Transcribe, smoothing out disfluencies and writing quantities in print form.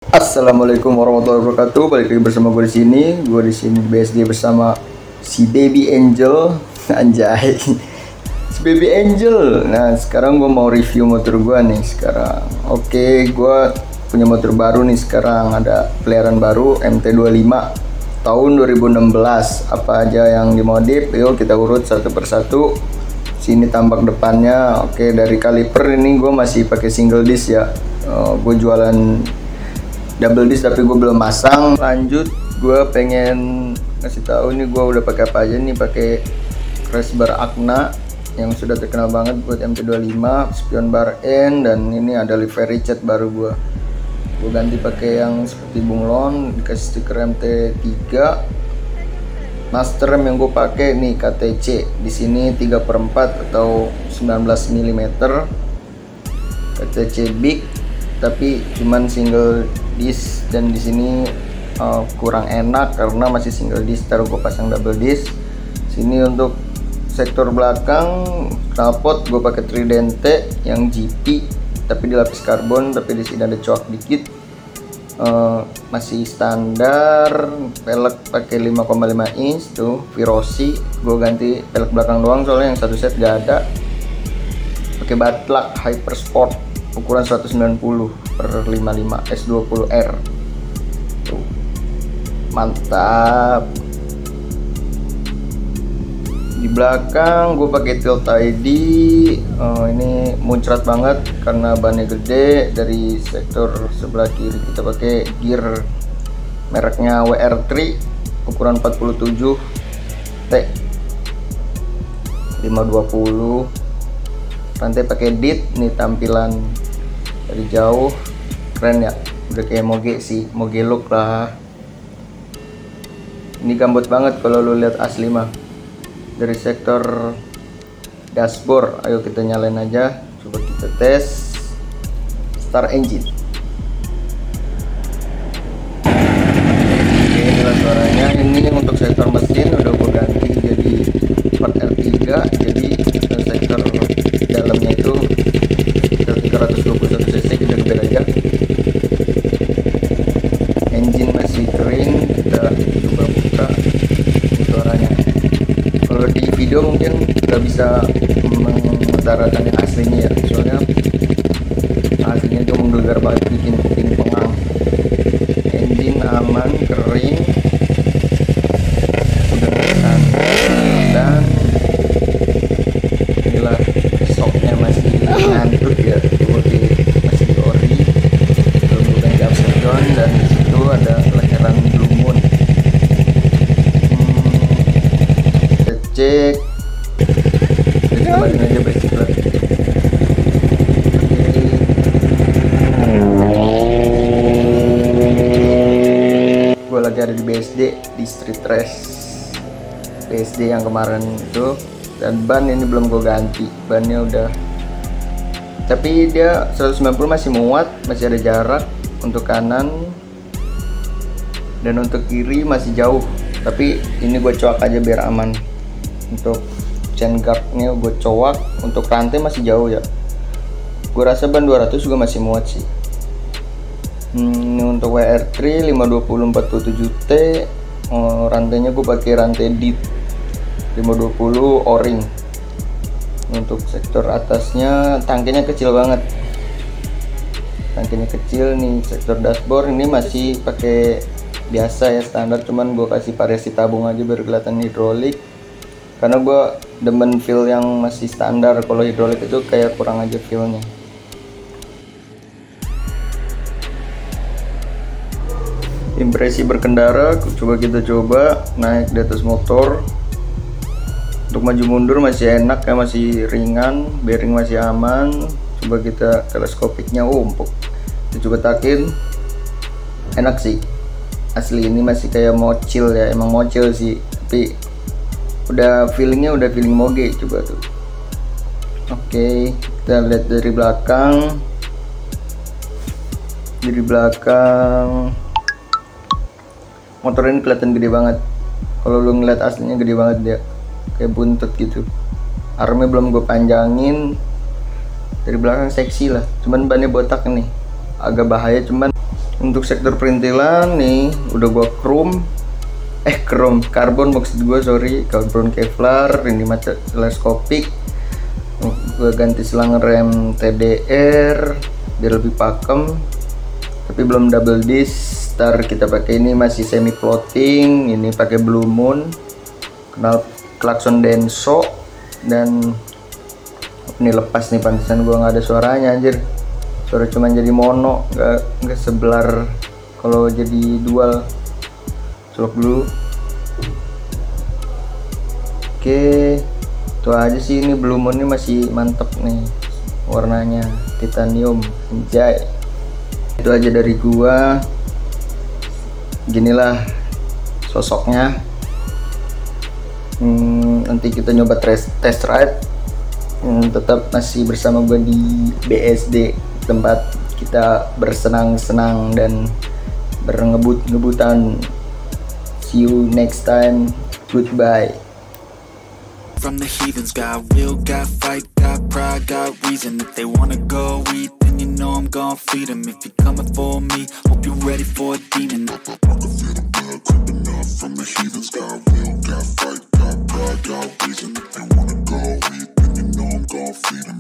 Assalamualaikum warahmatullahi wabarakatuh. Balik lagi bersama gue di sini. Gue di sini di BSD bersama si Baby Angel. Anjay. Si Baby Angel. Nah, sekarang gue mau review motor gue nih sekarang. Oke, gue punya motor baru nih sekarang. Ada peliharaan baru MT25 tahun 2016. Apa aja yang dimodif? Yuk kita urut satu persatu. Sini tampak depannya. Oke, dari kaliper ini gue masih pakai single disc ya. Gue jualan double disc tapi gue belum masang. Lanjut, gue pengen ngasih tahu nih gue udah pakai apa aja nih. Pakai crash bar Agna yang sudah terkenal banget buat MT25, spion bar N, dan ini ada livery cat baru gue ganti pakai yang seperti bunglon, dikasih stiker MT3. Master rem yang gue pakai nih KTC, di sini 3/4 atau 19 mm KTC big, tapi cuman single disc, dan di sini kurang enak karena masih single disc. Taruh gue pasang double disc. Sini untuk sektor belakang knalpot gue pakai Tridente yang GP tapi dilapis karbon, tapi di sini ada coak dikit. Masih standar. Pelek pakai 5,5 inch tuh Virosi. Gue ganti pelek belakang doang soalnya yang satu set gak ada. Pakai batlak Hyper Sport ukuran 190/55 S20R tuh, mantap. Di belakang gue pakai tilt ID. Ini muncrat banget karena bannya gede. Dari sektor sebelah kiri kita pakai gear mereknya WR3 ukuran 47 T 520. Rantai pakai dit. Nih tampilan dari jauh keren ya, udah kayak moge sih, moge look lah. Ini gambut banget kalau lu lihat asli mah. Dari sektor dashboard, ayo kita nyalain aja, coba kita tes. Start engine. Oke, inilah suaranya. Ini untuk sektor mesin udah gue ganti jadi part R3, jadi sektor dalamnya itu 321 cc, kita gebel aja. Engine masih kering, kita coba buka suaranya. Kalau di video mungkin nggak bisa mengutarakan yang aslinya ya, soalnya aslinya itu menggelegar banget, bikin kuping pengang. Engine aman, kering, udah standar, dan inilah shocknya masih ngantuk ya, masih di ori, belum ganti upside, dan disitu ada leheran blue moon. Kita cek, kita kembaliin aja basic lah. Gue lagi ada di BSD, di Street Race BSD yang kemarin itu. Dan ban ini belum gue ganti, bannya udah, tapi dia 190 masih muat, masih ada jarak untuk kanan, dan untuk kiri masih jauh, tapi ini gue coak aja biar aman. Untuk chain guardnya gue coak, untuk rantai masih jauh ya, gue rasa ban 200 juga masih muat sih. Ini untuk WR3 520/47 T. Rantainya gue pakai rantai dit 520 o-ring. Untuk sektor atasnya tangkinya kecil banget, tangkinya kecil nih. Sektor dashboard ini masih pakai biasa ya, standar, cuman gue kasih variasi tabung aja biar kelihatan hidrolik, karena gue demen feel yang masih standar. Kalau hidrolik itu kayak kurang aja feelnya. Impresi berkendara, kita coba naik di atas motor. Untuk maju mundur masih enak ya, masih ringan, bearing masih aman. Coba kita teleskopiknya empuk, kita coba takin, enak sih asli. Ini masih kayak mocil ya, emang mocil sih, tapi udah feelingnya udah feeling moge. Coba tuh. Oke, kita lihat dari belakang. Dari belakang motor ini kelihatan gede banget. Kalau lu ngeliat aslinya gede banget dia, kayak buntut gitu. Armnya belum gue panjangin. Dari belakang seksi lah, cuman bannya botak nih, agak bahaya. Cuman Untuk sektor perintilan nih udah gua chrome karbon maksud gua, karbon Kevlar. Ini mata teleskopik. Gua ganti selang rem TDR biar lebih pakem, tapi belum double disc. Ntar kita pakai ini masih semi floating, ini pakai Blue Moon, kenal klakson Denso. Dan ini lepas nih, pantesan gua nggak ada suaranya anjir, suara cuma jadi mono, nggak sebelar kalau jadi dual. Colok dulu. Oke, itu aja sih. Ini Blue Moon ini masih mantep nih, warnanya titanium, anjay. Itu aja dari gua. Ginilah sosoknya. Nanti kita nyoba test ride. Tetap masih bersama gue di BSD, tempat kita bersenang-senang dan berengebut-ngebutan. See you next time. Goodbye. From the heathens, got will, got fight, got pride, got reason. If they wanna go eat, then you know I'm gon' feed them. If you're coming for me, hope you're ready for a demon. I can feel the blood creeping up from the heathens, got will, got fight, got pride, got reason. If they wanna go eat, then you know I'm gon' feed them.